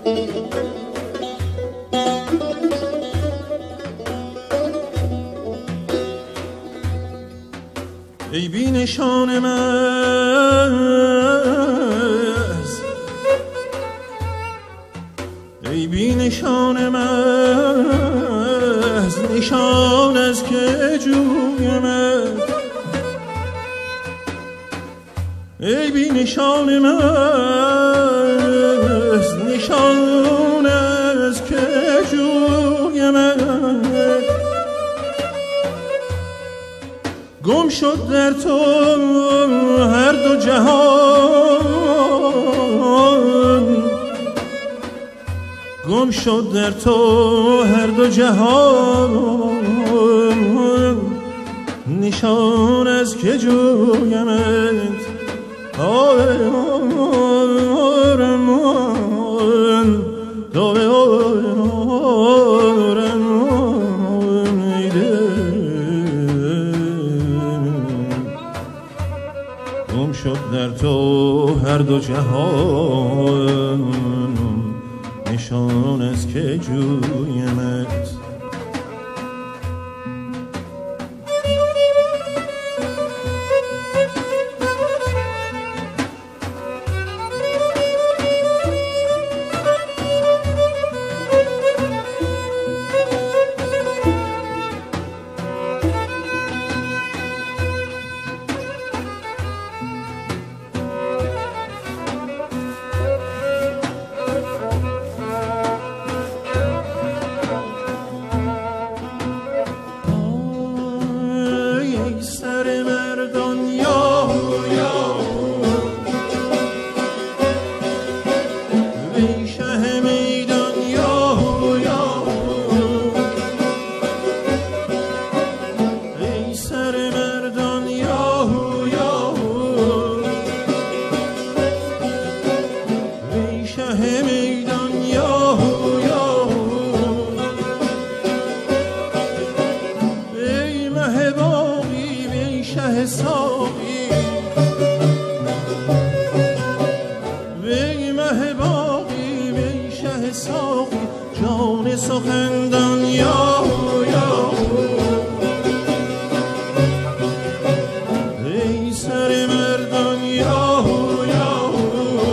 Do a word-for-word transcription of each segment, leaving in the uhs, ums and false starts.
ای بی نشان محض، ای بی نشان محض، نشان از که جویمت. ای بی نشان محض، نشان از که جویمت. گم شد در تو هر دو جهان، گم شد در تو هر دو جهان، نشان از که جویمت. گم شد در تو هر دو جهان، نشان از که جویمت. جان سخندان یاهو یاهو، ای سر مردان یاهو یاهو.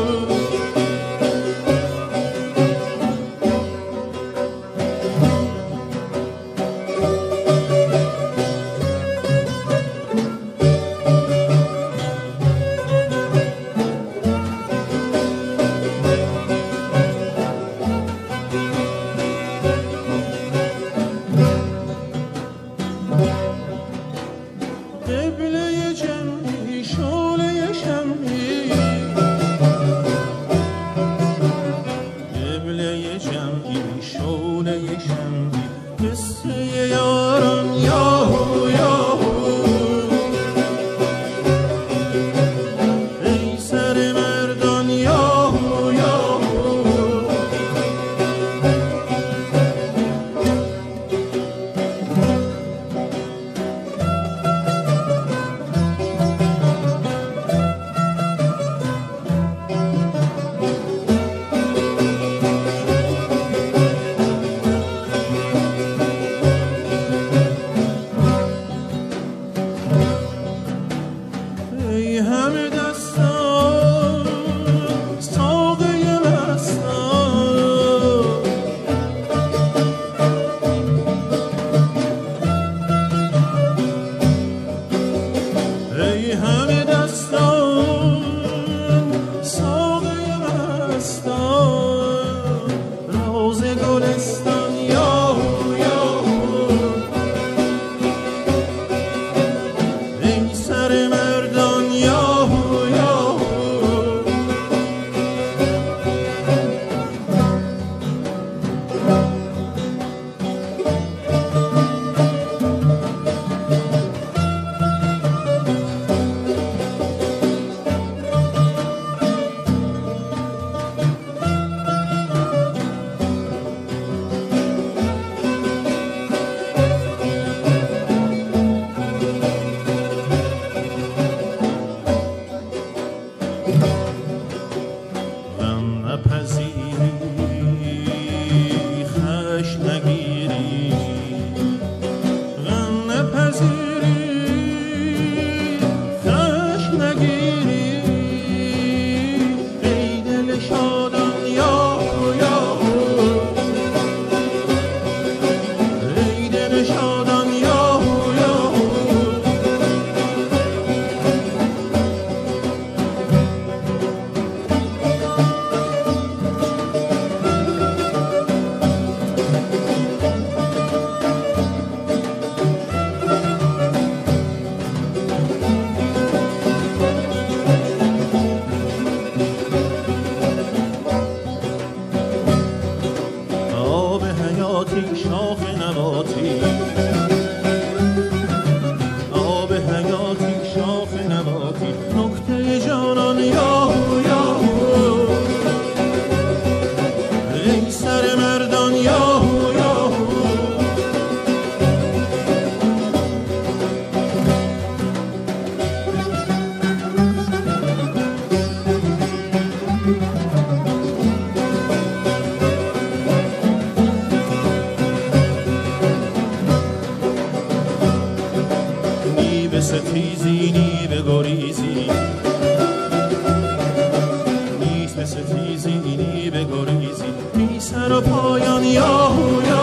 قبله جمعی شعله شمعی، قبله جمعی شعله شمعی، قصه یاران یاهو یاهو، ای سر مردان یاهو یاهو. ای همه دستان ساقه مستان، ای همه دستان ساقه مستان، راز گلستان یاهو یاهو، ای سر مردان یاهو یاهو. ببینی بگریزی بی سر و پایان یاهو یاهو